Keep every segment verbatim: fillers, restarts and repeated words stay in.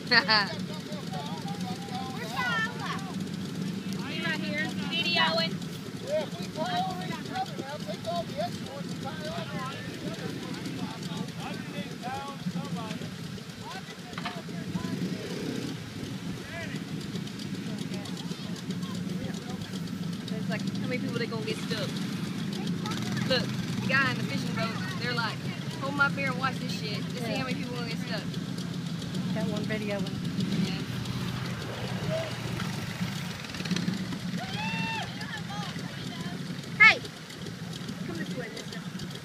You right here, videoing. Yeah, if we follow each other now, take all the escorts and tie off. It's like, how many people they gonna get stuck? Look, the guy in the fishing boat, they're like, hold my beer and watch this shit. Just see how many people gonna get stuck. Got one video. Yeah. Hey! Come this way, mister.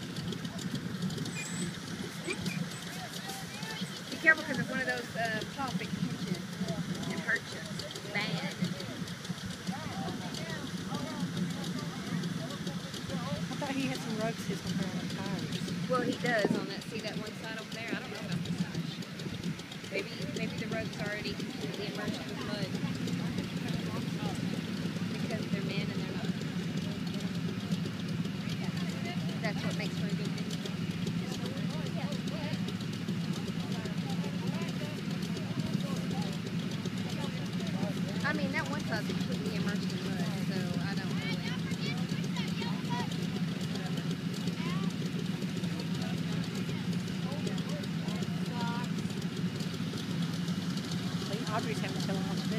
Be careful because it's one of those uh, plastic pinches. It hurts you. Bad. I thought he had some road system for on the tires. Well, he does on that. See that one side over there? I don't know about this side. Maybe, maybe the road's already completely immersed with mud. Because they're men and they're not. That's what makes for a good video. I mean, that one side's completely immersed in mud, so I don't really. See, Audrey's having to tell him what to do.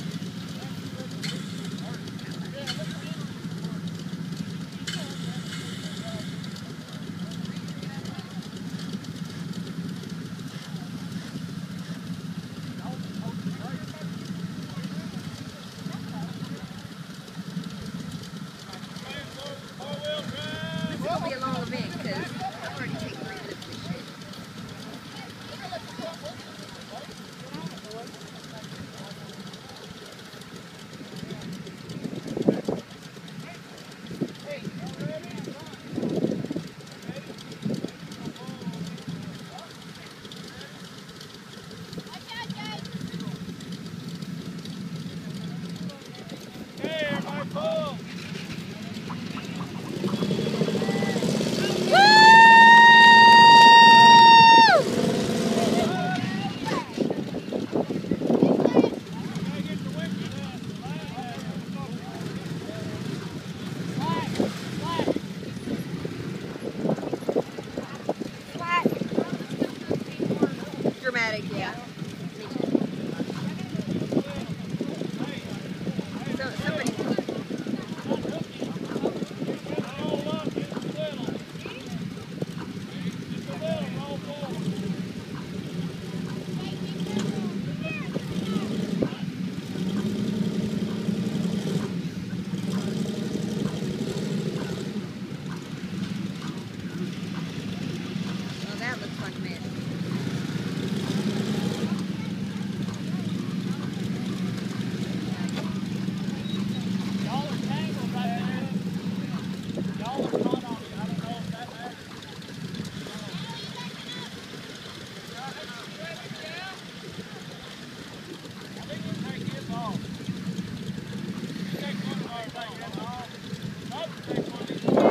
This is gonna be a long event because I've already taken three minutes of this shit. Hey, everybody, pull! Dramatic, yeah. So somebody. Oh, that looks like a mess. Y'all are tangled right there. Y'all are caught on it. I don't know if that matters. I think we'll take this off. Take one of our things off. I'll take one of these off.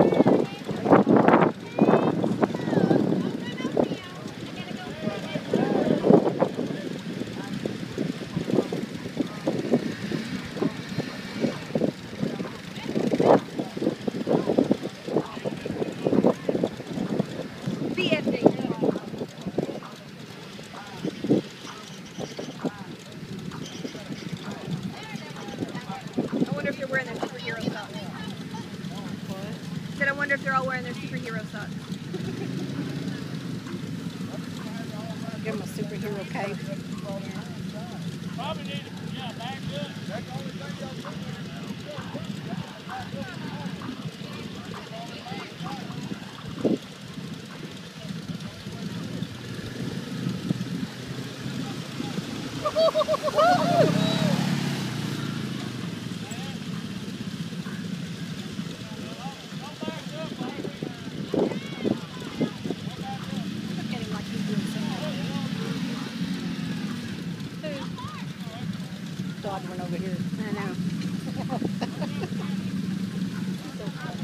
B F D A. I wonder if they're wearing their superhero socks. What? Said I wonder if they're all wearing their superhero socks. Give him a superhero cape. Probably need to, yeah, back up. That's the only thing y'all do. Look at him like he's doing something. Dog went over here. I know. So funny.